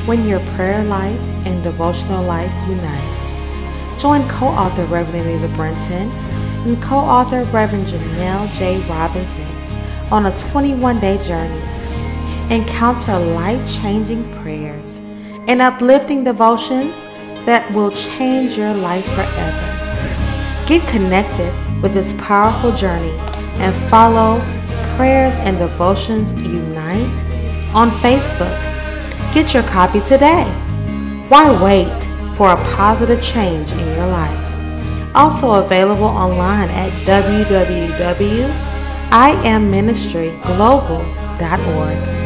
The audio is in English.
when your prayer life and devotional life unite. Join co-author Reverend Anita Brenton and co-author Reverend Janelle J. Robinson on a 21-day journey. Encounter life-changing prayers and uplifting devotions that will change your life forever. Get connected with this powerful journey and follow Prayers and Devotions Unite on Facebook. Get your copy today. Why wait for a positive change in your life? Also available online at www.iamministryglobal.org.